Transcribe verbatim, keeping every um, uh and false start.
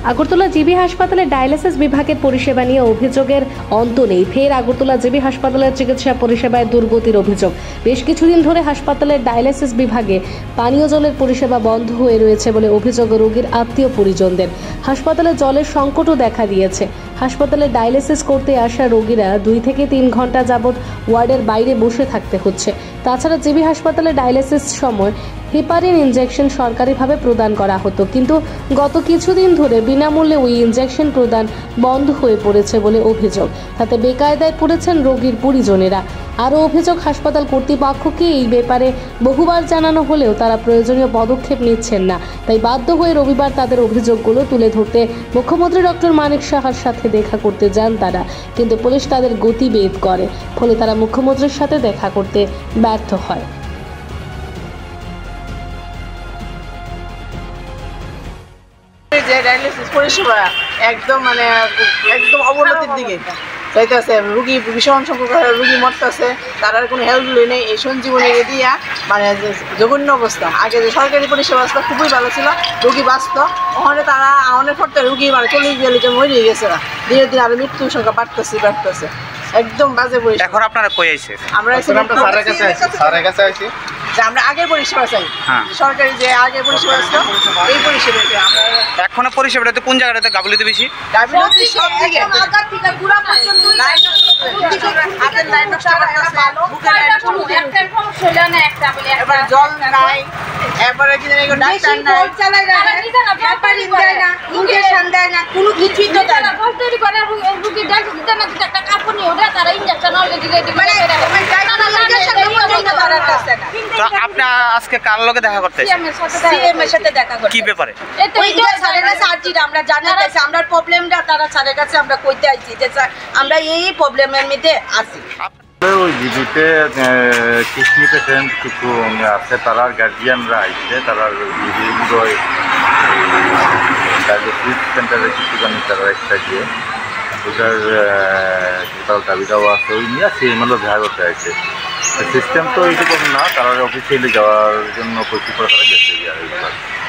Agartala GB হাসপাতালে dialysis বিভাগের পরিষেবা নিয়ে অভিযোগের অন্ত নেই। ফের আগরতলা জিবি হাসপাতালের চিকিৎসা পরিষেবায় দুর্গতির অভিযোগ। বেশ কিছুদিন ধরে হাসপাতালের ডায়ালিসিস বিভাগে পানীয় জলের পরিষেবা বন্ধ হয়ে রয়েছে বলে অভিযোগ রোগীর আত্মীয় পরিজনদের। হাসপাতালে জলের সংকটও দেখা দিয়েছে। হাসপাতালে ডায়ালিসিস করতে আসা রোগীরা দুই থেকে তিন ঘন্টা যাবৎ ওয়ার্ডের বাইরে বসে থাকতে হচ্ছে। তাছাড়া জিবি হাসপাতালে ডায়ালিসিস সময় হেপারিন ইনজেকশন সরকারিভাবে প্রদান করা হতো, কিন্তু গত কিছুদিন ধরে বিনামূল্যে ওই ইনজেকশন প্রদান বন্ধ হয়ে পড়েছে বলে অভিযোগ। তাতে বেকায়দায় পড়েছেন রোগীর পরিজনেরা। আরও অভিযোগ, হাসপাতাল কর্তৃপক্ষকে এই ব্যাপারে বহুবার জানানো হলেও তারা প্রয়োজনীয় পদক্ষেপ নিচ্ছেন না। তাই বাধ্য হয়ে রবিবার তাদের অভিযোগগুলো তুলে ধরতে মুখ্যমন্ত্রী ডক্টর মানিক সাহার সাথে দেখা করতে যান তারা, কিন্তু পুলিশ তাদের গতিবেগ করে, ফলে তারা মুখ্যমন্ত্রীর সাথে দেখা করতে ব্যর্থ হয়। যে ডায়ালিসিস পরিষেবা একদম মানে একদম অবনতির দিকে যাইতেছে। রুগী ভীষণ সংখ্যক রুগী মরতেছে, তার আর কোনো হেল্পগুলি নেই। এই সঞ্জীবনী দিয়া মানে জঘন্য অবস্থা। আগে যে সরকারি পরিষেবা আসতো খুবই ভালো ছিল, রুগী বাঁচত। ওখানে তারা অনেক পড়তে রুগী মানে চল্লিশ বিয়াল্লিশ জন মরে গেছে, ধীরে ধীরে আরো মৃত্যুর সংখ্যা বাড়তেছে বাড়তেছে একদম বাজে পরিষেবা। এখন আপনারা কই আইছে? আমরা স্যারের কাছে আইছি স্যারের কাছে আইছি যে আমরা আগের পরিষেবা চাই, সরকারি যে আগের পরিষেবা আসতো এই পরিষেবা আমরা এখনো পরিষেবাটা কোন জায়গাটাতে গাবলিতে বেশি? গাবলিতে সব দিকে আগা থেকে পুরো পর্যন্ত লাইন হাতের লাইন নষ্ট করতেছে, বুকের লাইন নষ্ট করতেছে, একটা সমস্যা হলো না একটা বলে এবার জল নাই, এবারে কি জানি ডাক্তার নাই, জল চালাই না, ব্যাপারই দেয় না, ইনজেকশন দেয় না, কোনো কিছুই তো দেয় না। কষ্টই করে রুগী ডাক্তার দিতে না দিতে একটা কাপড় নিয়ে ওটা তারা ইনজেকশন অলরেডি রেডি করে দেয়। তো আপনি আজকে কার লগে দেখা করতে সিএম এর সাথে দেখা করতে? কি ব্যাপারে? ওইটা স্যারের কাছে আর্জিটা আমরা জানাতেছি, আমরা প্রবলেমটা তারা স্যারের কাছে আমরা কইতে আইছি যে স্যার আমরা এই প্রবলেমের মধ্যে আছি। ওই জিবিতে কিডনি পেশেন্ট কিছু আছে, তারার গার্জিয়ানরা আইছে, তারা জিবিগুলো ডায়ালিসিস সেন্টারে কিছু জানি তারা একটা গিয়ে ওটার টোটাল দাবি দেওয়া আছে, ওই নিয়ে সিএমএলও দেখা করতে আছে। সিস্টেম তো এইরকম না, তারা অফিসিয়ালি যাওয়ার জন্য প্রস্তুত করা গেছে।